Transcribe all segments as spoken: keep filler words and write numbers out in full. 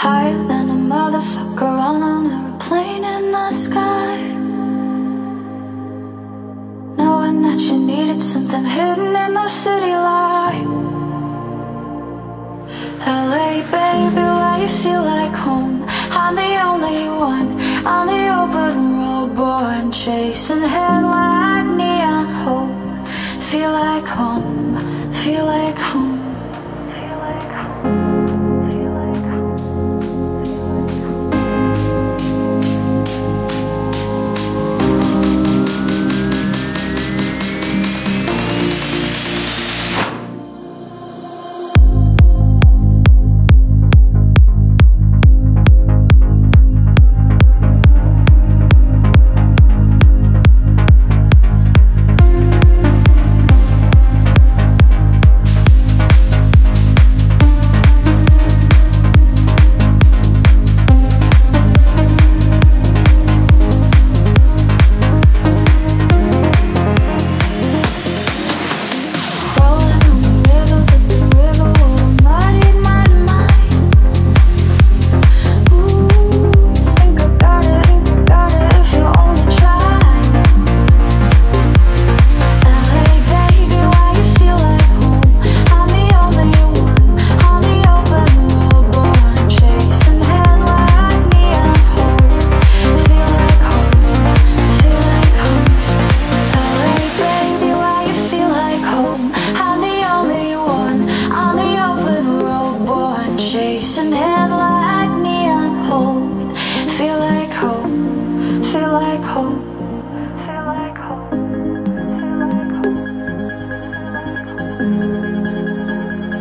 higher than a motherfucker on an aeroplane in the sky. Knowing that you needed something hidden in the city light. L A, baby, where you feel like home. I'm the only one on the open road, born chasing headlight neon hope. Feel like home, feel like home.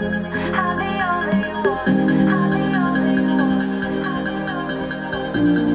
Mm-hmm.